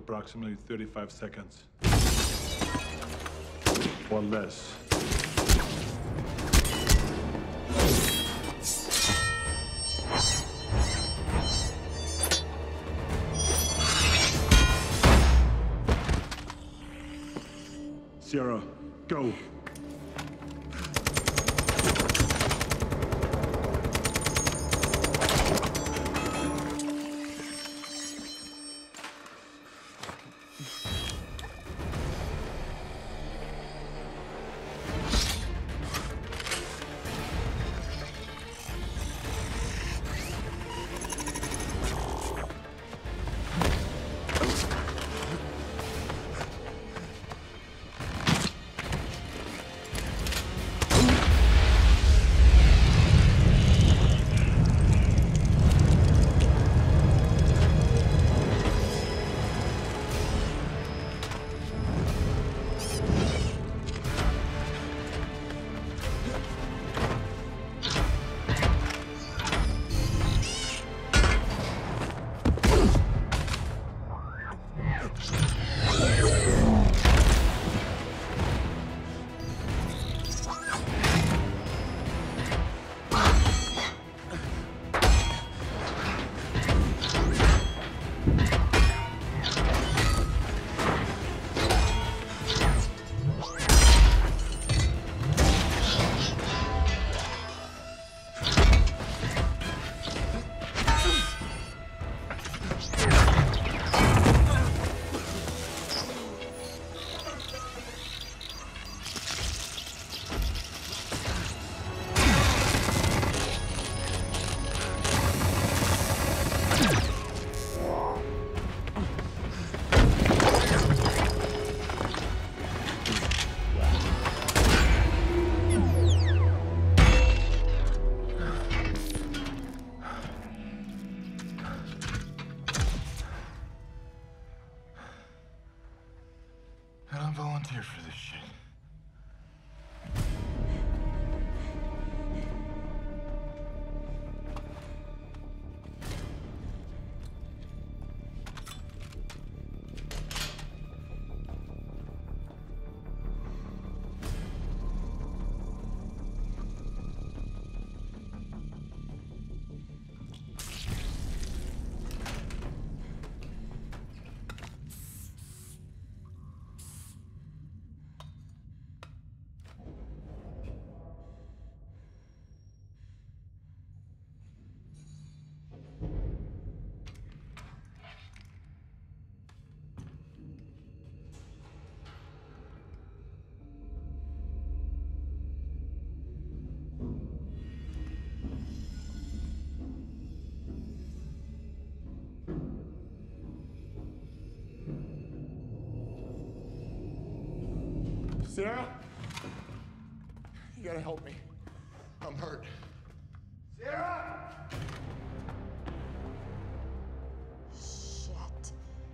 approximately 35 seconds. Or less. Sierra, go. I don't volunteer for this shit. Sarah? You gotta help me. I'm hurt. Sarah! Shit.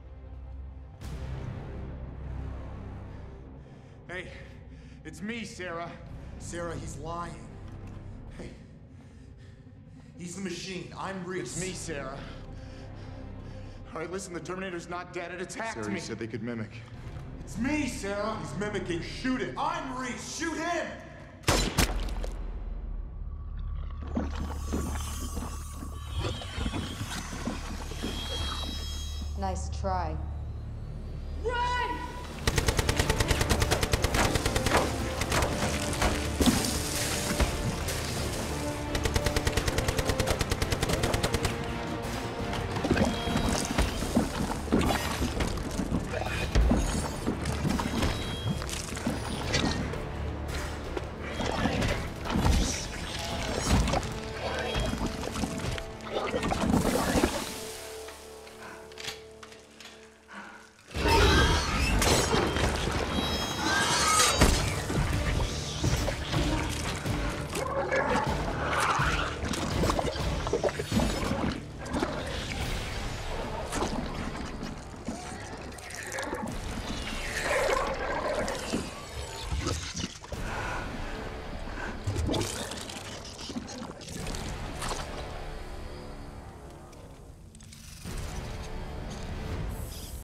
Hey, it's me, Sarah. Sarah, he's lying. Hey, he's the machine. I'm Reese. It's me, Sarah. All right, listen, the Terminator's not dead. It attacked Sarah, me. you said they could mimic. It's me, Sarah. He's mimicking. Shoot him. I'm Reese. Shoot him! Nice try. Run!